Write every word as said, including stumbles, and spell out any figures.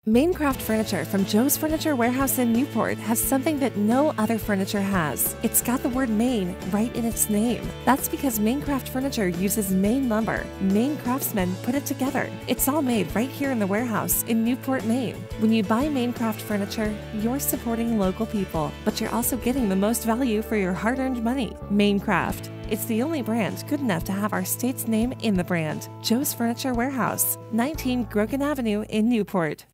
Maincraft Furniture from Joe's Furniture Warehouse in Newport has something that no other furniture has. It's got the word Maine right in its name. That's because Maincraft Furniture uses Maine lumber. Maine craftsmen put it together. It's all made right here in the warehouse in Newport, Maine. When you buy Maincraft Furniture, you're supporting local people, but you're also getting the most value for your hard-earned money. Maincraft. It's the only brand good enough to have our state's name in the brand. Joe's Furniture Warehouse, nineteen Grogan Avenue in Newport.